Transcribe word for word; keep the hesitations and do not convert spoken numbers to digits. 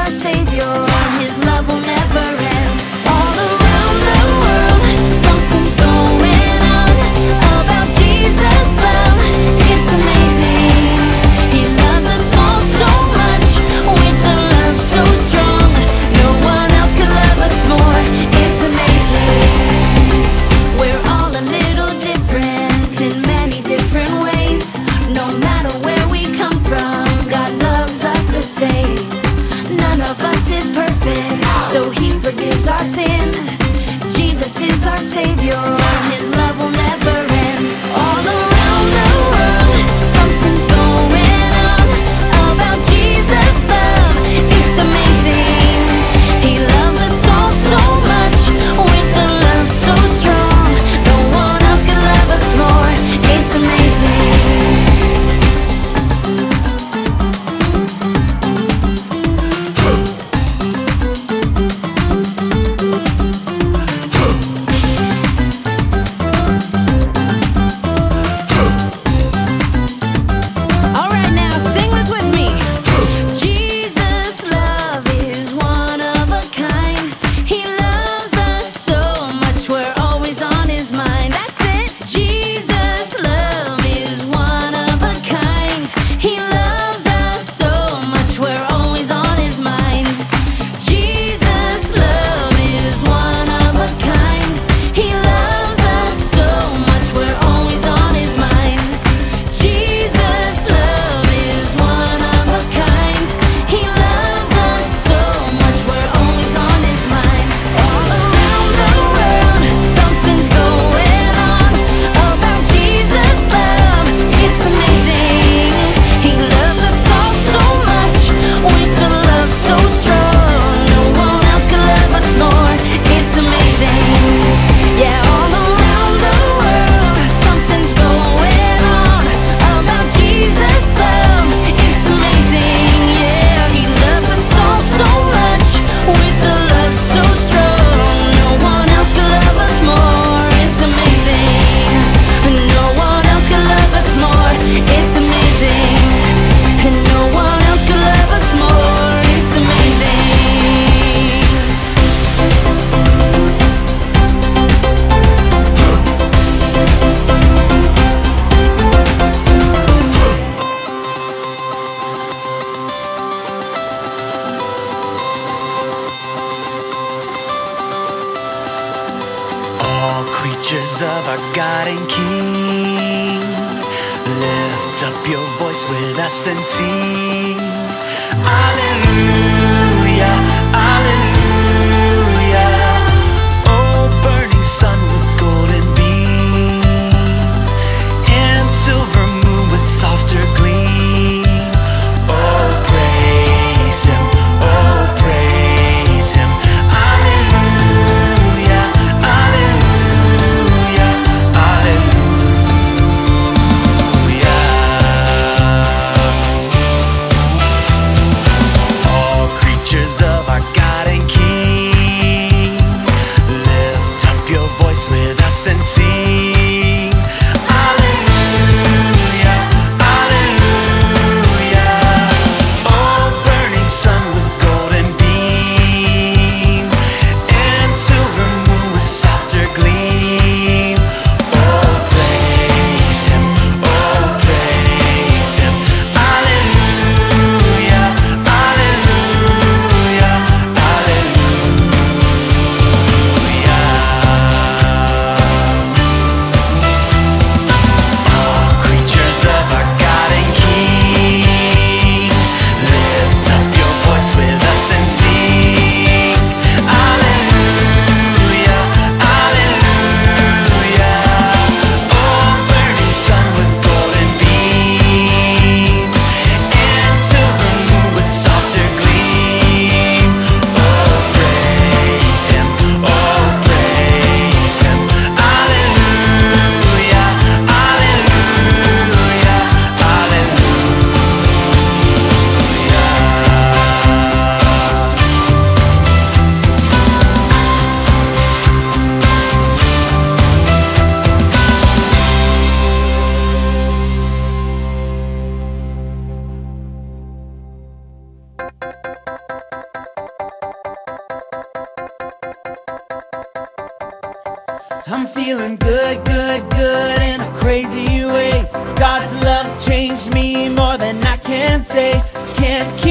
our Savior. His love will never end. All around the world, something's going on about Jesus' love. It's amazing. He loves us all so much with a love so strong. No one else could love us more. It's amazing. We're all a little different in many different ways. No matter where we come from, God loves us the same. None of us is perfect, so He forgives our sin. Jesus is our Savior. His love will never end. All around the world, something's going on about Jesus' love. It's amazing. He loves us all so much with a love so strong. No one else can love us more. It's amazing. All right, now sing this with me. Jesus' love is one of a kind. He loves us so much, we're always on His mind. That's it. Jesus' love is one of a kind. He loves us so much, we're always on His mind. Jesus' love is one of a kind. He loves us so much, we're always on His mind. Jesus' love is one of a kind. He loves us so much, we're always on His mind. All around the world, something's going on about Jesus' love. It's amazing. He loves us all so much with a love so strong. No one else can love us more. It's amazing. Yeah, all around the world, something's going on about Jesus' love. It's amazing. Yeah, He loves us all so much with a love so strong. No one else can love us more. It's amazing. No one else can love us more. It's amazing. And no one else can love us more. It's amazing. All creatures of our God and King, lift up your voice with us and sing. Alleluia, alleluia. Oh, burning sun with golden beam, and silver moon with softer gleam. Oh, praise Him, oh, praise Him. Alleluia, alleluia, alleluia. I'm feeling good, good, good in a crazy way. God's love changed me more than I can say. Can't